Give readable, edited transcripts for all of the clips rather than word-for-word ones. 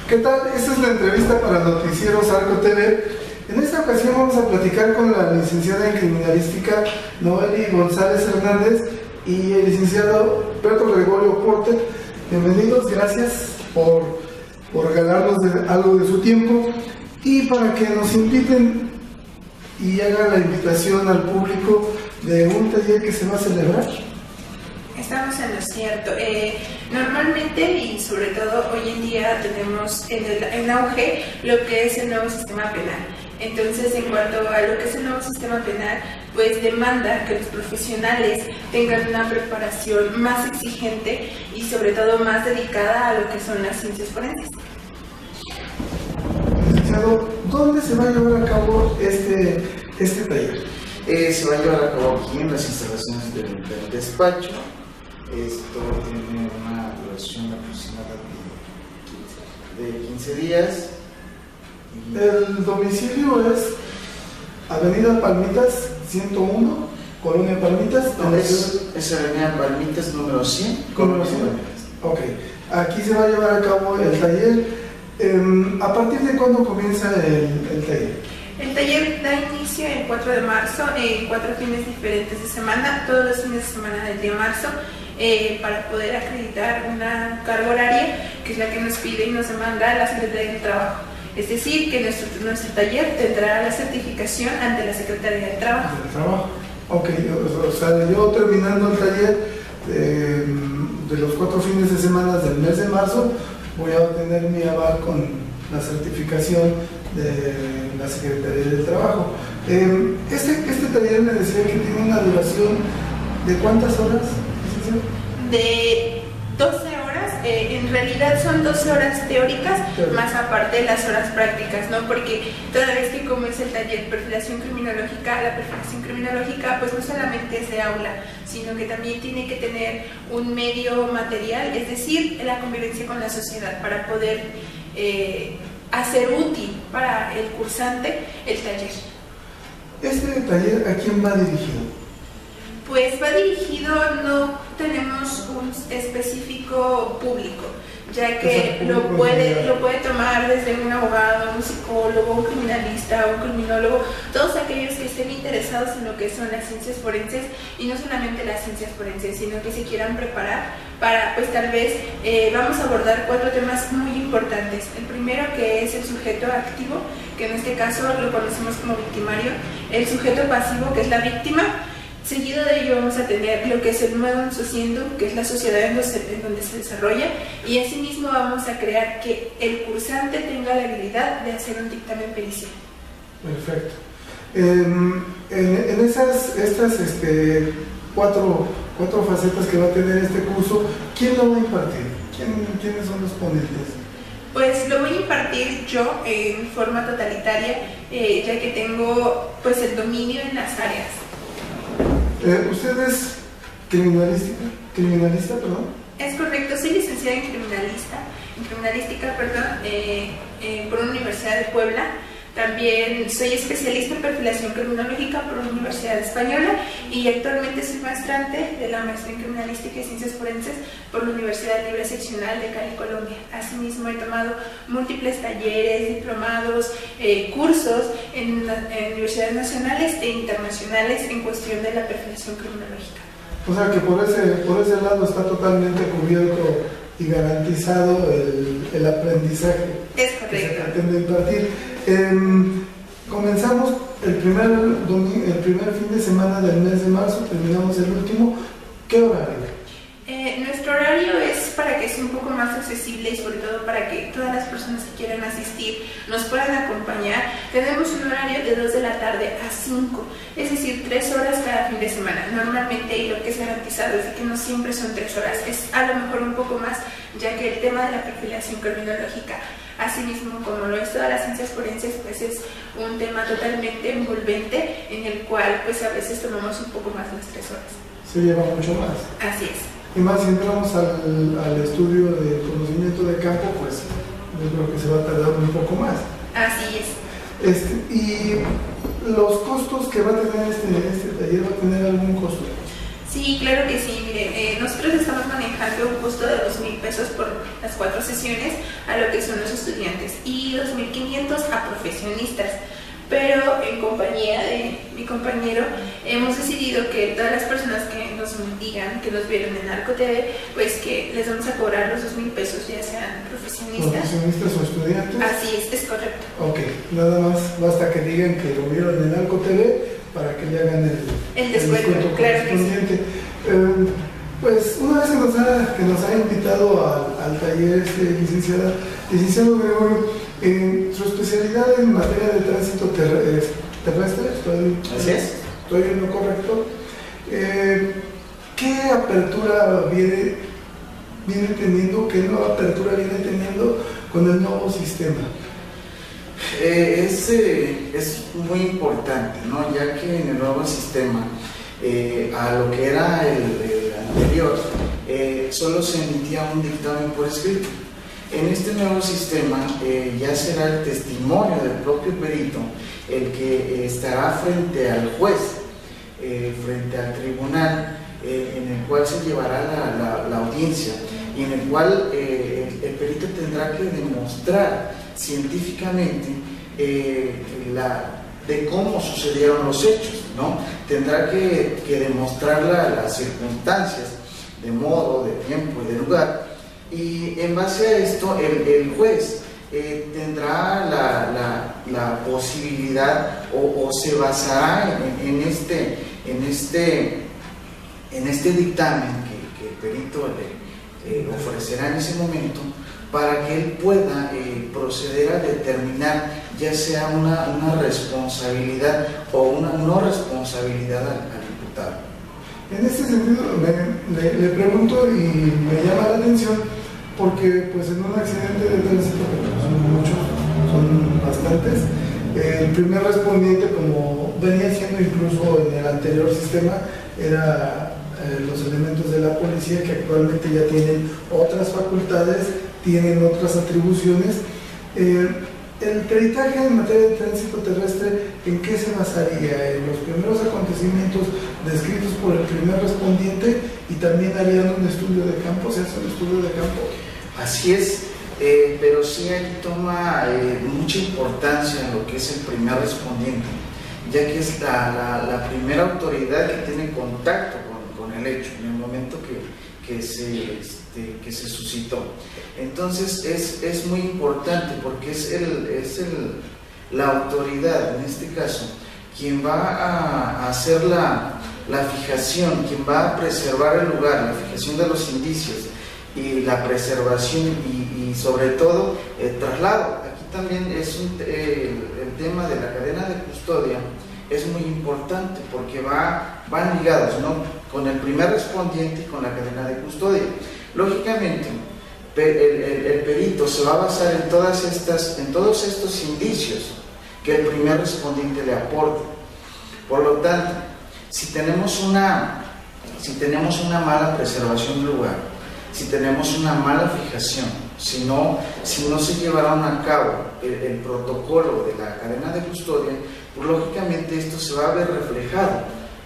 ¿Qué tal? Esta es la entrevista para Noticieros Arco TV. En esta ocasión vamos a platicar con la licenciada en Criminalística Noeli González Hernández y el licenciado Pedro Gregorio Porter. Bienvenidos, gracias por regalarnos algo de su tiempo y para que nos inviten y hagan la invitación al público de un taller que se va a celebrar. Estamos en lo cierto. Normalmente y sobre todo hoy en día tenemos en auge lo que es el nuevo sistema penal. Entonces, en cuanto a lo que es el nuevo sistema penal, pues demanda que los profesionales tengan una preparación más exigente y sobre todo más dedicada a lo que son las ciencias forenses. Licenciado, ¿dónde se va a llevar a cabo este taller? Se va a llevar a cabo aquí en las instalaciones del despacho. Esto tiene una duración aproximada de 15 días. El domicilio es Avenida Palmitas 101, Colonia Palmitas. No, es Avenida Palmitas número 100. Número 100. Ok, aquí se va a llevar a cabo el taller. ¿A partir de cuándo comienza el taller? El taller da inicio el 4 de marzo, 4 fines diferentes de semana, todos los fines de semana del día de marzo, para poder acreditar una carga horaria, que es la que nos pide y nos demanda la Secretaría del Trabajo. Es decir, que nuestro taller tendrá la certificación ante la Secretaría del Trabajo. ¿Del trabajo? Ok, o sea, yo terminando el taller de los 4 fines de semana del mes de marzo, voy a obtener mi aval con la certificación de la Secretaría del Trabajo. Este taller me decía que tiene una duración de ¿cuántas horas? De 12 horas, en realidad son 12 horas teóricas, sí, más aparte las horas prácticas, ¿no? Porque toda vez que como es el taller perfilación criminológica, la perfilación criminológica pues no solamente es de aula, sino que también tiene que tener un medio material, es decir, la convivencia con la sociedad para poder hacer útil para el cursante el taller. ¿Este taller a quién va dirigido? Pues va dirigido, no tenemos un específico público, ya que lo puede tomar desde un abogado, un psicólogo, un criminalista, un criminólogo, todos aquellos que estén interesados en lo que son las ciencias forenses, y no solamente las ciencias forenses, sino que se quieran preparar para, pues tal vez, vamos a abordar 4 temas muy importantes. El primero, que es el sujeto activo, que en este caso lo conocemos como victimario; el sujeto pasivo, que es la víctima. Seguido de ello vamos a tener lo que es el nuevo sociendo, que es la sociedad en donde se desarrolla, y asimismo vamos a crear que el cursante tenga la habilidad de hacer un dictamen pericial. Perfecto. En estas 4 facetas que va a tener este curso, ¿quién lo va a impartir? ¿Quiénes son los ponentes? Pues lo voy a impartir yo en forma totalitaria, ya que tengo pues el dominio en las áreas. ¿Usted es criminalista, perdón? Es correcto, soy licenciada en criminalística, por una Universidad de Puebla. También soy especialista en perfilación criminológica por una Universidad Española y actualmente soy maestrante de la maestría en criminalística y ciencias forenses por la Universidad Libre Seccional de Cali, Colombia. Asimismo he tomado múltiples talleres, diplomados, cursos en universidades nacionales e internacionales en cuestión de la perfilación criminológica. O sea que por ese lado está totalmente cubierto y garantizado el aprendizaje. Es correcto. Que se pretende impartir. Comenzamos el primer fin de semana del mes de marzo, terminamos el último. ¿Qué horario? Nuestro horario es para que sea un poco más accesible y sobre todo para que todas las personas que quieran asistir nos puedan acompañar. Tenemos un horario de 2 de la tarde a 5, es decir, 3 horas cada fin de semana. Normalmente, y lo que es garantizado es que no siempre son 3 horas, es a lo mejor un poco más, ya que el tema de la perfilación criminológica, asimismo como lo es todas las ciencias forenses, pues es un tema totalmente envolvente en el cual pues a veces tomamos un poco más de las 3 horas. Se lleva mucho más. Así es. Y más si entramos al estudio de conocimiento de campo, pues yo creo que se va a tardar un poco más. Así es. Y los costos que va a tener este taller, ¿va a tener algún costo? Sí, Sí, claro que sí. Mire, nosotros estamos manejando un costo de 2,000 pesos por las 4 sesiones a lo que son los estudiantes y 2,500 a profesionistas. Pero en compañía de mi compañero hemos decidido que todas las personas que nos digan, que nos vieron en Arco TV, pues que les vamos a cobrar los 2,000 pesos, ya sean profesionistas. ¿Profesionistas o estudiantes? Así es correcto. Ok, nada más basta que digan que lo vieron en Arco TV para que le hagan el descuento claro correspondiente. Que sí. Pues una vez que nos ha invitado al taller, licenciado Gregorio, su especialidad en materia de tránsito terrestre, ¿estoy en lo correcto? ¿Qué apertura viene teniendo, qué nueva apertura viene teniendo con el nuevo sistema? Es muy importante, ¿no? Ya que en el nuevo sistema, a lo que era el anterior, solo se emitía un dictamen por escrito. En este nuevo sistema ya será el testimonio del propio perito el que estará frente al juez, frente al tribunal, en el cual se llevará la audiencia y en el cual el perito tendrá que demostrar científicamente de cómo sucedieron los hechos, ¿no? Tendrá que demostrar las circunstancias de modo, de tiempo y de lugar, y en base a esto el juez tendrá la posibilidad o se basará en este dictamen que el perito le ofrecerá en ese momento, para que él pueda proceder a determinar ya sea una responsabilidad o una no responsabilidad al imputado. En este sentido le pregunto y me llama la atención porque pues en un accidente de tránsito, que son muchos, son bastantes, el primer respondiente, como venía siendo incluso en el anterior sistema, era los elementos de la policía, que actualmente ya tienen otras facultades, tienen otras atribuciones. El peritaje en materia de tránsito terrestre, ¿en qué se basaría? ¿En los primeros acontecimientos descritos por el primer respondiente y también harían un estudio de campo? ¿Se hace un estudio de campo? Así es, pero sí ahí toma mucha importancia en lo que es el primer respondiente, ya que es la primera autoridad que tiene contacto con el hecho en el momento que se suscitó. Entonces es muy importante porque es la autoridad, en este caso, quien va a hacer la fijación, quien va a preservar el lugar, la fijación de los indicios y la preservación y sobre todo el traslado. Aquí también es el tema de la cadena de custodia es muy importante porque van ligados, ¿no?, con el primer respondiente y con la cadena de custodia. Lógicamente, el perito se va a basar en todos estos indicios que el primer respondiente le aporta. Por lo tanto, si tenemos una mala preservación del lugar, si tenemos una mala fijación, si no se llevaron a cabo el protocolo de la cadena de custodia, pues lógicamente esto se va a ver reflejado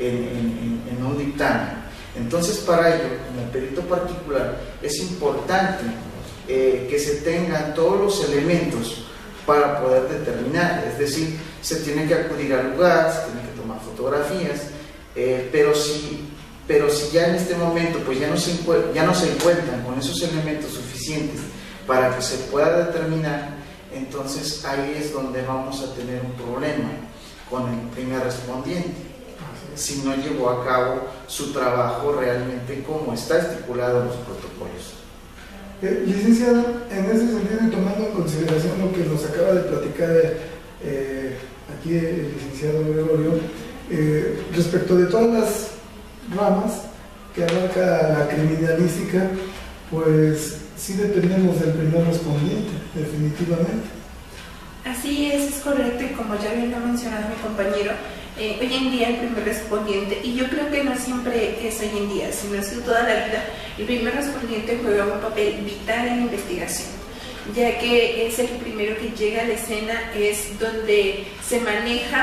en un dictamen. Entonces, para ello, como perito particular, es importante que se tengan todos los elementos para poder determinar, es decir, se tiene que acudir al lugar, se tiene que tomar fotografías, pero si ya en este momento pues ya no se encuentran con esos elementos suficientes para que se pueda determinar, entonces ahí es donde vamos a tener un problema con el primer respondiente, si no llevó a cabo su trabajo realmente como está estipulado en los protocolos. Licenciada, en ese sentido, y tomando en consideración lo que nos acaba de platicar aquí el licenciado Gregorio, respecto de todas las ramas que abarca la criminalística, pues sí dependemos del primer respondiente, definitivamente. Así es correcto, y como ya bien lo ha mencionado mi compañero, hoy en día el primer respondiente, y yo creo que no siempre es hoy en día, sino es toda la vida, el primer respondiente juega un papel vital en la investigación, ya que es el primero que llega a la escena, es donde se maneja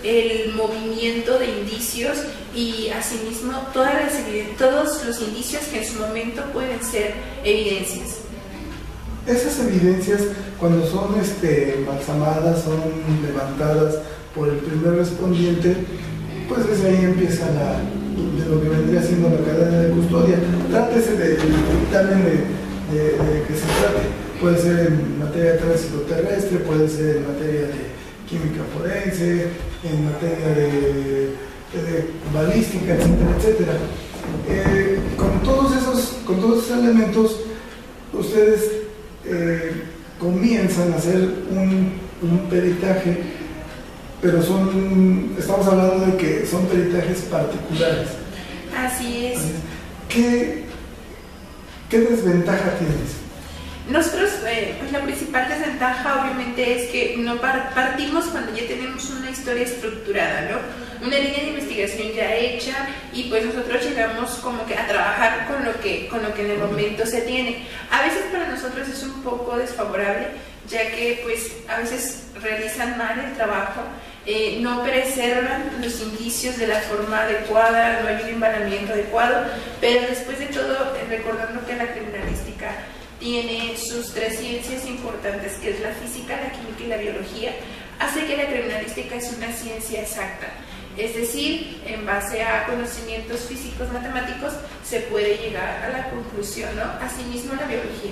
el movimiento de indicios y asimismo todos los indicios que en su momento pueden ser evidencias. Esas evidencias, cuando son embalsamadas, son levantadas por el primer respondiente, pues desde ahí empieza de lo que vendría siendo la cadena de custodia. Trátese del dictamen de que se trate. Puede ser en materia de tránsito terrestre, puede ser en materia de química forense, en materia de balística, etcétera, etcétera. Con todos esos elementos, ustedes comienzan a hacer un peritaje, pero estamos hablando de que son peritajes particulares. Así es. ¿Qué desventaja tienes? Nosotros, pues la principal desventaja obviamente es que no partimos cuando ya tenemos una historia estructurada, ¿no? Una línea de investigación ya hecha, y pues nosotros llegamos como que a trabajar con lo que en el momento se tiene. A veces para nosotros es un poco desfavorable, ya que pues a veces realizan mal el trabajo, no preservan los indicios de la forma adecuada, no hay un embalamiento adecuado, pero después de todo, recordando que la criminalística tiene sus tres ciencias importantes, que es la física, la química y la biología, hace que la criminalística es una ciencia exacta. Es decir, en base a conocimientos físicos, matemáticos, se puede llegar a la conclusión, ¿no? Asimismo, la biología.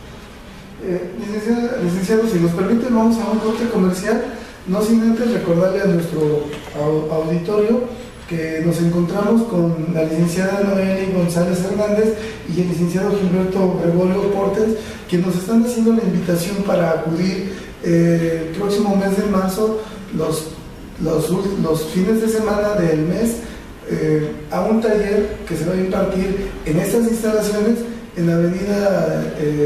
Licenciado, si nos permite, vamos a un corte comercial, no sin antes recordarle a nuestro auditorio que nos encontramos con la licenciada Noeli González Hernández y el licenciado Gilberto Gregorio Portes, que nos están haciendo la invitación para acudir el próximo mes de marzo, los fines de semana del mes, a un taller que se va a impartir en estas instalaciones en la avenida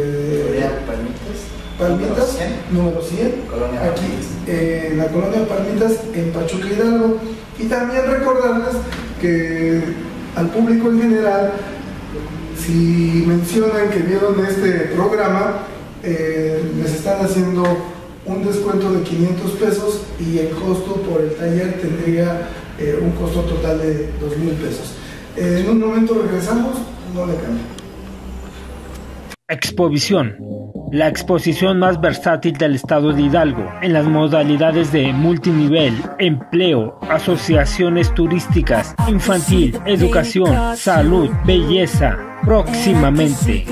Palmitas, número 100, aquí en la colonia Palmitas, en Pachuca Hidalgo. Y también recordarles que al público en general, si mencionan que vieron este programa, les están haciendo un descuento de 500 pesos y el costo por el taller tendría un costo total de 2,000 pesos. En un momento regresamos, no le cambien. Expovisión, la exposición más versátil del estado de Hidalgo en las modalidades de multinivel, empleo, asociaciones turísticas, infantil, educación, salud, belleza, próximamente.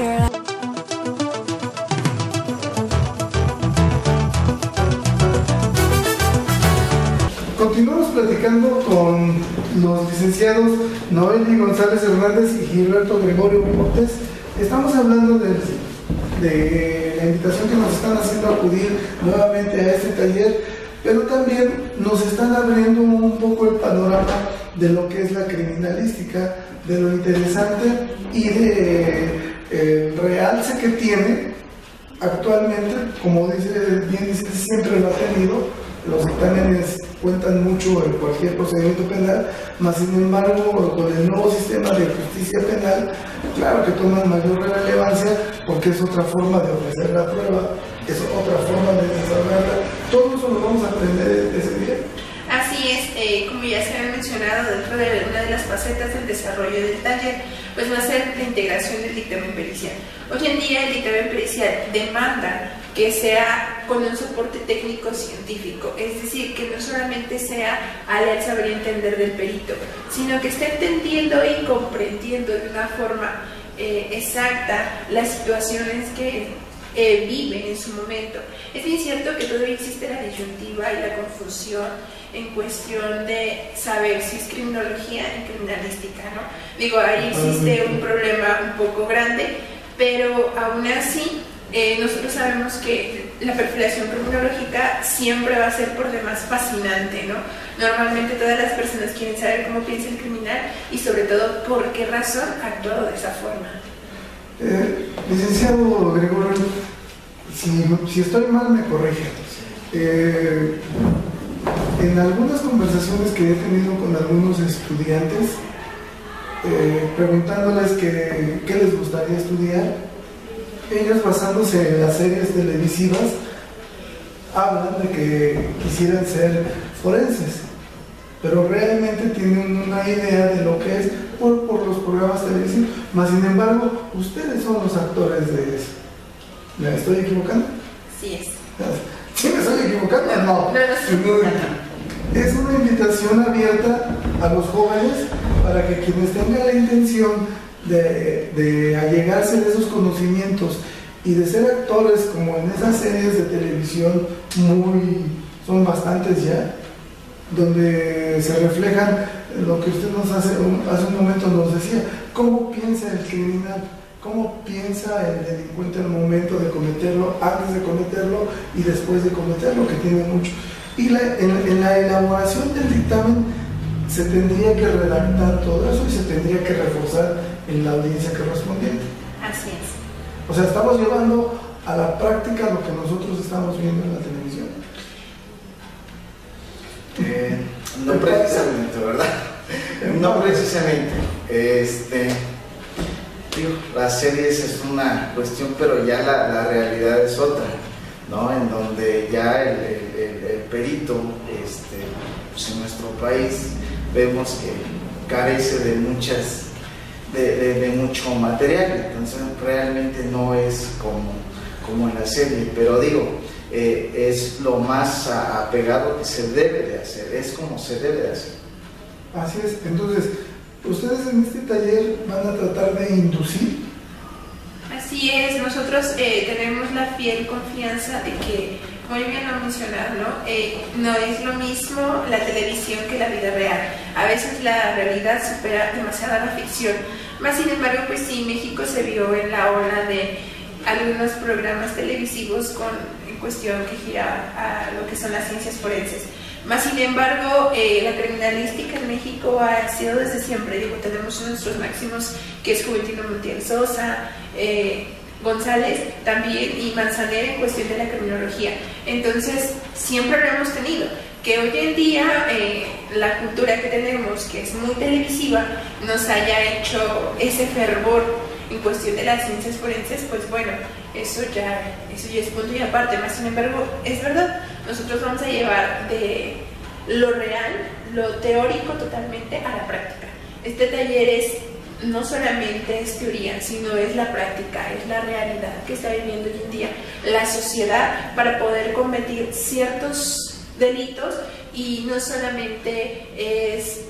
Continuamos platicando con los licenciados Noeli González Hernández y Gilberto Gregorio Portes. Estamos hablando de la invitación que nos están haciendo a acudir nuevamente a este taller, pero también nos están abriendo un poco el panorama de lo que es la criminalística, de lo interesante y de realce que tiene actualmente, como bien dice, siempre lo ha tenido. Los dictámenes cuentan mucho en cualquier procedimiento penal, mas sin embargo con el nuevo sistema de justicia penal, claro que toman mayor relevancia porque es otra forma de ofrecer la prueba, es otra forma de desarrollarla. Todo eso lo vamos a aprender ese día. Así es, como ya se ha mencionado, dentro de una de las facetas del desarrollo del taller, pues va a ser la integración del dictamen pericial. Hoy en día el dictamen pericial demanda que sea con un soporte técnico científico, es decir, que no solamente sea al saber y entender del perito, sino que esté entendiendo y comprendiendo de una forma exacta las situaciones que vive en su momento. Es bien cierto que todavía existe la disyuntiva y la confusión en cuestión de saber si es criminología en criminalística, ¿no? Digo, ahí existe un problema un poco grande, pero aún así nosotros sabemos que la perfilación criminológica siempre va a ser por demás fascinante, ¿no? Normalmente todas las personas quieren saber cómo piensa el criminal y sobre todo por qué razón ha actuado de esa forma. Licenciado Gregorio, si estoy mal me corrige. En algunas conversaciones que he tenido con algunos estudiantes, preguntándoles qué les gustaría estudiar, ellos, basándose en las series televisivas, hablan de que quisieran ser forenses. pero realmente tienen una idea de lo que es por los programas televisivos. Más sin embargo, ustedes son los actores de eso. ¿Me estoy equivocando? Sí es. ¿Sí me estoy equivocando? No. No. Es una invitación abierta a los jóvenes para que quienes tengan la intención de allegarse de esos conocimientos y de ser actores como en esas series de televisión son bastantes ya, donde se reflejan lo que usted nos hace un momento nos decía, cómo piensa el criminal, cómo piensa el delincuente al momento de cometerlo, antes de cometerlo y después de cometerlo, que tiene mucho. Y en la elaboración del dictamen se tendría que redactar todo eso y se tendría que reforzar en la audiencia correspondiente. Así es. O sea, estamos llevando a la práctica lo que nosotros estamos viendo en la televisión. No precisamente, ¿verdad? No precisamente. Las series es una cuestión, pero ya la realidad es otra, ¿no? En donde ya el perito, pues en nuestro país vemos que carece de mucho material, entonces realmente no es como en la serie, pero digo, es lo más apegado que se debe de hacer, es como se debe de hacer. Así es. Entonces, ustedes en este taller van a tratar de inducir. Así es, nosotros tenemos la fiel confianza de que, muy bien lo mencionado, no es lo mismo la televisión que la vida real. A veces la realidad supera demasiado la ficción. Más sin embargo, pues sí, México se vio en la ola de algunos programas televisivos en cuestión que gira a lo que son las ciencias forenses. Más sin embargo, la criminalística en México ha sido desde siempre. Tenemos nuestros máximos, que es Juventino Montiel Sosa, González también, y Manzanera en cuestión de la criminología. Entonces, siempre lo hemos tenido. Que hoy en día la cultura que tenemos, que es muy televisiva, nos haya hecho ese fervor en cuestión de las ciencias forenses, pues bueno, eso ya es punto y aparte. Más sin embargo, es verdad, nosotros vamos a llevar de lo real, lo teórico totalmente a la práctica. Este taller no solamente es teoría, sino es la práctica, es la realidad que está viviendo hoy en día la sociedad para poder combatir ciertos delitos, y no solamente es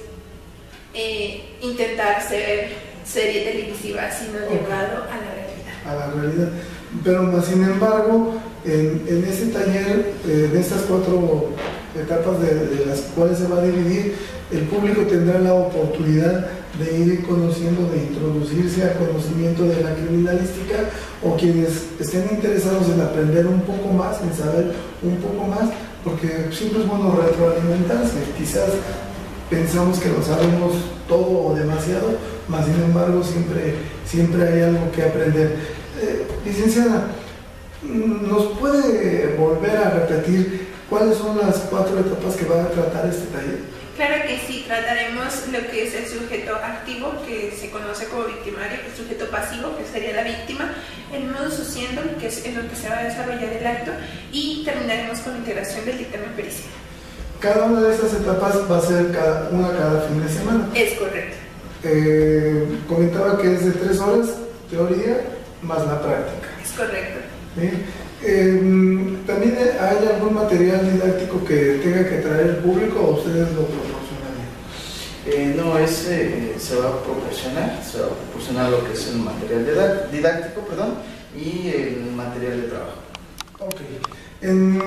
intentar ser serie televisiva, sino llevado a la realidad. A la realidad. Pero más sin embargo, en este taller, en estas 4 etapas de las cuales se va a dividir, el público tendrá la oportunidad de ir conociendo, de introducirse al conocimiento de la criminalística, o quienes estén interesados en aprender un poco más, en saber un poco más, porque siempre es bueno retroalimentarse. Quizás pensamos que lo sabemos todo o demasiado, mas sin embargo siempre hay algo que aprender. Licenciada, ¿nos puede volver a repetir cuáles son las 4 etapas que va a tratar este taller? Claro que sí, trataremos lo que es el sujeto activo, que se conoce como victimario, el sujeto pasivo, que sería la víctima, el modus oscendum, que es en lo que se va a desarrollar el acto, y terminaremos con la integración del dictamen pericial. Cada una de estas etapas va a ser cada fin de semana. Es correcto. Comentaba que es de 3 horas, teoría, más la práctica. Es correcto. ¿Sí? ¿También hay algún material didáctico que tenga que traer el público, o ustedes lo proporcionarían? No, se va a proporcionar lo que es el material didáctico, y el material de trabajo. Ok. En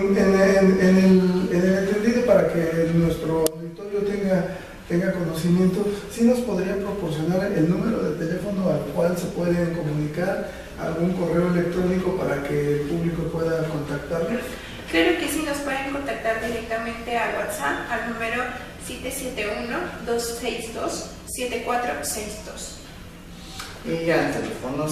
el entendido, para que nuestro auditorio tenga conocimiento, ¿sí nos podrían proporcionar el número de teléfono al cual se pueden comunicar, algún correo electrónico para que el público pueda contactarlos? Claro que sí, nos pueden contactar directamente a WhatsApp al número 771-262-7462. Y al teléfono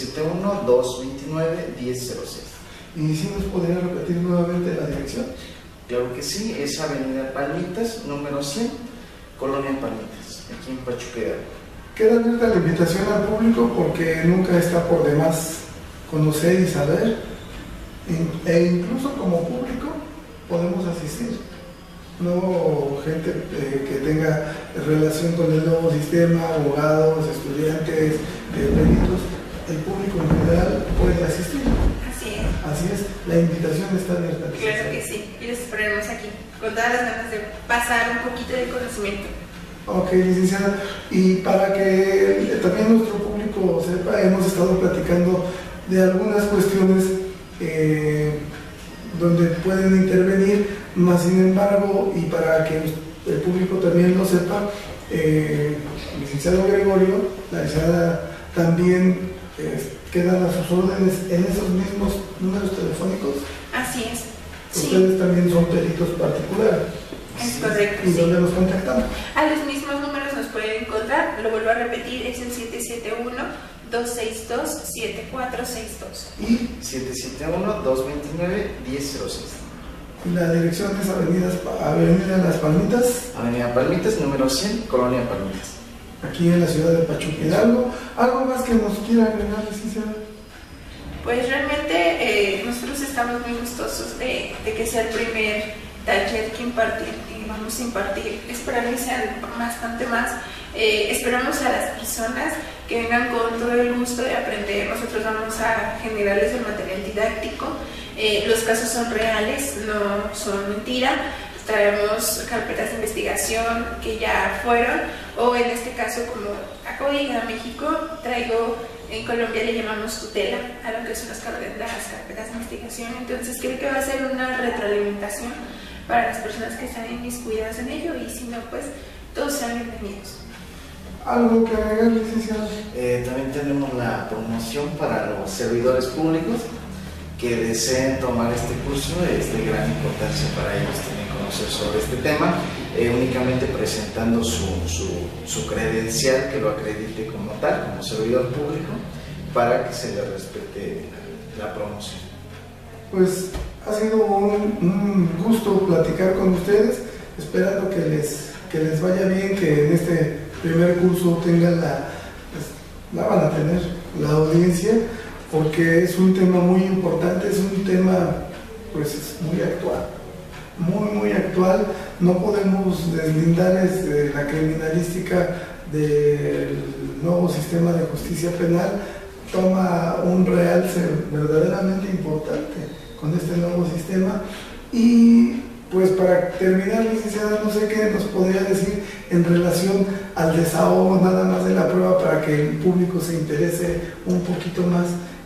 771-229-1006. ¿Y si nos podrían repetir nuevamente la dirección? Claro que sí, es Avenida Palmitas, número 100, Colonia Palmitas, aquí en Pachuca Hidalgo. Queda abierta la invitación al público, porque nunca está por demás conocer y saber, e incluso como público podemos asistir. no gente que tenga relación con el nuevo sistema, abogados, estudiantes, peritos, el público en general puede asistir. Así es, la invitación está abierta. Claro que sí, y los esperaremos aquí, con todas las ganas de pasar un poquito de conocimiento. Ok, licenciada, y para que también nuestro público sepa, hemos estado platicando de algunas cuestiones donde pueden intervenir, más sin embargo, y para que el público también lo sepa, el licenciado Gregorio, la licenciada también quedan a sus órdenes en esos mismos números telefónicos. Así es. Ustedes sí. también son peritos particulares. Es correcto. ¿Y dónde los contactamos? A los mismos números nos pueden encontrar, lo vuelvo a repetir, es el 771-262-7462. Y 771-229-1006. La dirección es Avenida Las Palmitas. Avenida Palmitas, número 100, Colonia Palmitas. Aquí en la ciudad de Pachuca Hidalgo. ¿Algo más que nos quiera agregar, licenciada? Pues realmente nosotros estamos muy gustosos de que sea el primer taller que vamos a impartir. Esperamos que sean bastante más. Esperamos a las personas que vengan con todo el gusto de aprender. Nosotros vamos a generarles el material didáctico. Los casos son reales, no son mentira. Traemos carpetas de investigación que ya fueron, o en este caso, como acabo de llegar a México, en Colombia le llamamos tutela a lo que son las carpetas de investigación. Entonces creo que va a ser una retroalimentación para las personas que están inmiscuidas en ello, y si no, pues todos sean bienvenidos. ¿Algo que agregar, licenciado? También tenemos la promoción para los servidores públicos que deseen tomar este curso. Es de gran importancia para ellos también conocer sobre este tema, únicamente presentando su credencial que lo acredite como tal, como servidor público, para que se le respete la promoción. Pues ha sido un gusto platicar con ustedes, esperando que les vaya bien, que en este primer curso tengan la van a tener la audiencia, porque es un tema muy importante, es un tema pues muy actual, muy actual. No podemos deslindar la criminalística del nuevo sistema de justicia penal. Toma un realce verdaderamente importante con este nuevo sistema. Y pues para terminar, licenciada, no sé qué nos podría decir en relación al desahogo nada más de la prueba, para que el público se interese un poquito más.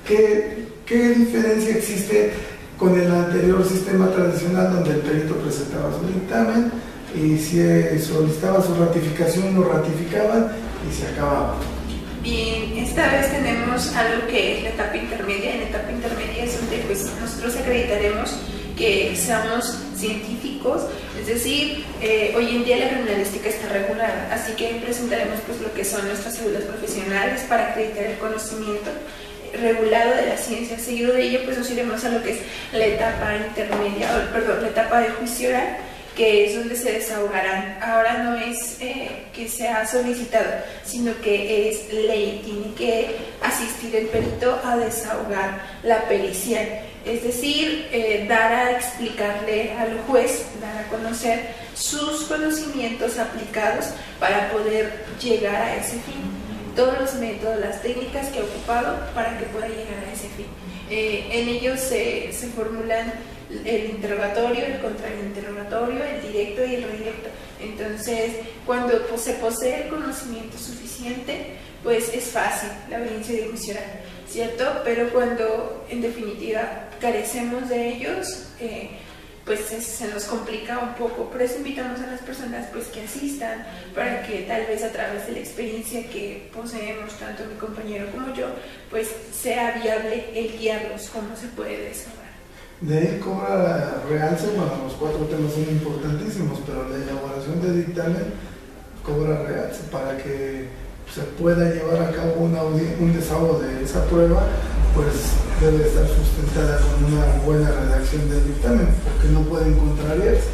¿Qué diferencia existe con el anterior sistema tradicional, donde el perito presentaba su dictamen y si solicitaba su ratificación, lo ratificaban y se acababa? Bien, esta vez tenemos algo que es la etapa intermedia. En la etapa intermedia es donde pues nosotros acreditaremos que seamos científicos, es decir, hoy en día la criminalística está regulada, así que presentaremos pues lo que son nuestras cédulas profesionales para acreditar el conocimiento regulado de la ciencia. Seguido de ello pues nos iremos a lo que es la etapa intermedia, la etapa de juicio oral, que es donde se desahogarán. Ahora no es que sea solicitado, sino que es ley, tiene que asistir el perito a desahogar la pericial, es decir, dar a explicarle al juez, dar a conocer sus conocimientos aplicados para poder llegar a ese fin, todos los métodos, las técnicas que ha ocupado para que pueda llegar a ese fin. En ellos se formulan el interrogatorio, el contrainterrogatorio, el directo y el redirecto. Entonces, cuando se posee el conocimiento suficiente, pues es fácil la audiencia de juicio oral, ¿cierto? Pero cuando en definitiva carecemos de ellos, pues se nos complica un poco. Por eso invitamos a las personas pues que asistan, para que tal vez a través de la experiencia que poseemos tanto mi compañero como yo, pues sea viable el guiarlos cómo se puede desahogar. De ahí cobra realce. Bueno, los 4 temas son importantísimos, pero la elaboración de dictamen cobra realce para que se pueda llevar a cabo un desahogo de esa prueba. Pues debe estar sustentada con una buena redacción del dictamen, porque no pueden contrariarse.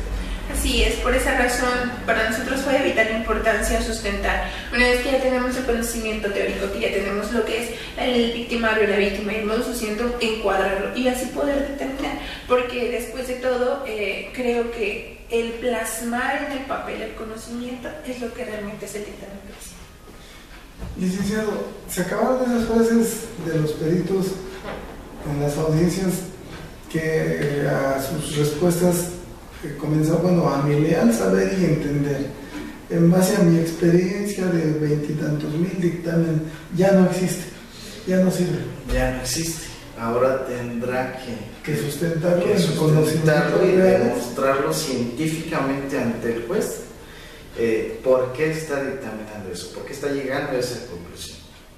Así es, por esa razón para nosotros fue de vital importancia sustentar. Una vez que ya tenemos el conocimiento teórico, que ya tenemos lo que es el victimario, la víctima y el modo suicidio, encuadrarlo y así poder determinar, porque después de todo creo que el plasmar en el papel el conocimiento es lo que realmente es el dictamen pericial. Licenciado, se acabaron esas frases de los peritos en las audiencias que a sus respuestas comenzó, bueno, a mi leal saber y entender, en base a mi experiencia de 20 y tantos mil dictamen, ya no existe, ya no sirve. Ya no existe. Ahora tendrá que sustentarlo que en su conocimiento y real, demostrarlo científicamente ante el juez. ¿Por qué está dictaminando eso? ¿Por qué está llegando a esa conclusión?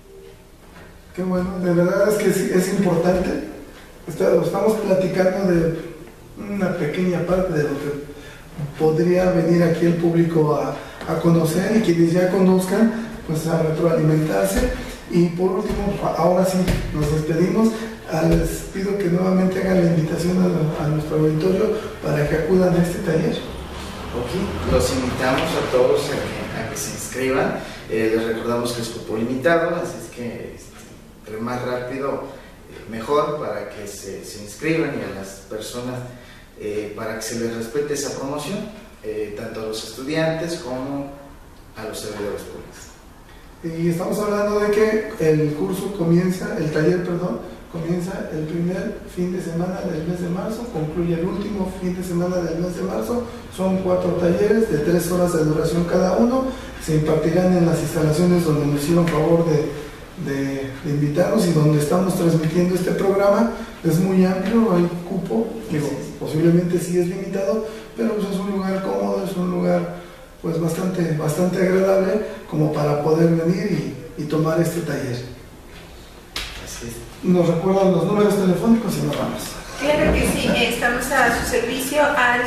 Qué bueno, de verdad es que es importante. Estamos platicando de una pequeña parte de lo que podría venir aquí el público a conocer, y quienes ya conozcan, pues a retroalimentarse. Y por último, ahora sí, nos despedimos. Les pido que nuevamente hagan la invitación a nuestro auditorio para que acudan a este taller. Ok, los invitamos a todos a que se inscriban. Les recordamos que es cupo limitado, así es que entre más rápido mejor, para que se inscriban, y a las personas para que se les respete esa promoción, tanto a los estudiantes como a los servidores públicos. Y estamos hablando de que el curso comienza, el taller, comienza el primer fin de semana del mes de marzo, concluye el último fin de semana del mes de marzo. Son 4 talleres de 3 horas de duración cada uno. Se impartirán en las instalaciones donde nos hicieron favor de invitarnos y donde estamos transmitiendo este programa. Es muy amplio, hay cupo, posiblemente sí es limitado, pero pues es un lugar cómodo, es un lugar pues bastante agradable como para poder venir y tomar este taller. Así es. ¿Nos recuerdan los números telefónicos y nos vamos? Claro que sí, estamos a su servicio al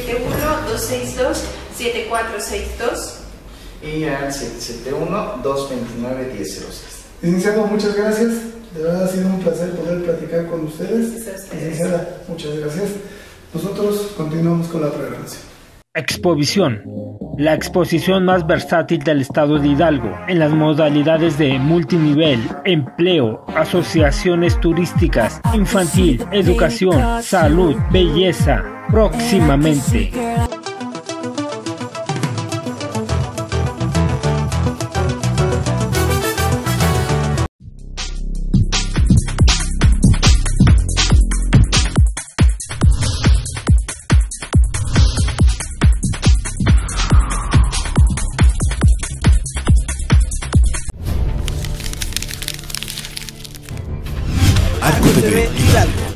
771-262-7462 y al 771-229-1006. Licenciado, muchas gracias. De verdad ha sido un placer poder platicar con ustedes. Licenciada, muchas gracias. Nosotros continuamos con la programación. Expovisión, la exposición más versátil del estado de Hidalgo en las modalidades de multinivel, empleo, asociaciones turísticas, infantil, educación, salud, belleza, próximamente. Arco TV Hidalgo.